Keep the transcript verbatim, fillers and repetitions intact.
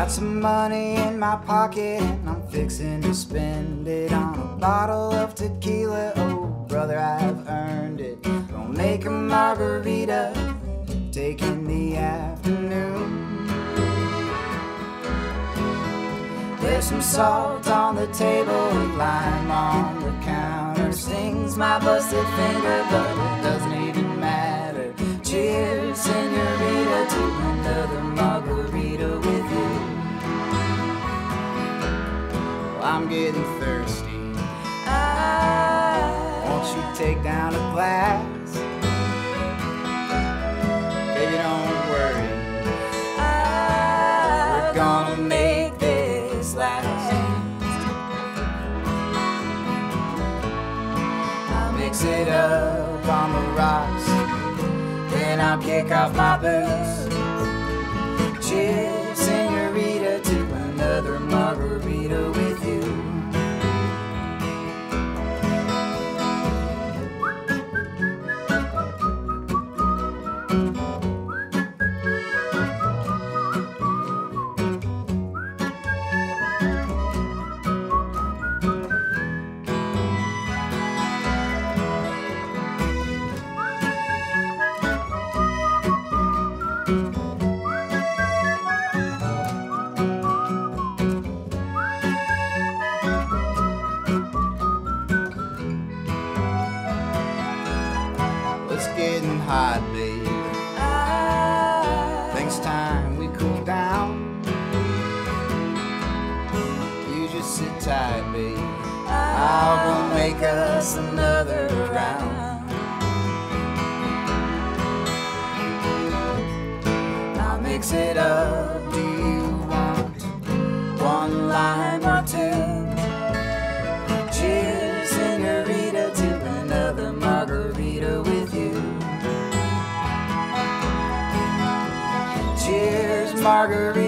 Got some money in my pocket and I'm fixing to spend it on a bottle of tequila. Oh, brother, I've earned it. Gonna make a margarita, taking the afternoon. There's some salt on the table and lime on the counter. Stings my busted finger, but it doesn't even matter. Cheers, senorita, to another margarita with you. Well, I'm getting thirsty. I... Won't you take down a glass? Baby, don't worry, I... we're gonna make this last. I'll mix it up on the rocks, then I'll kick off my boots. Cheers, senorita, to another margarita with you. It's getting hot, babe. Thinks time we cool down. You just sit tight, babe. I'll go make us another round. I'll mix it up. Do you want one lime or two? Cheers, senorita, to another margarita with you. Cheers, margarita.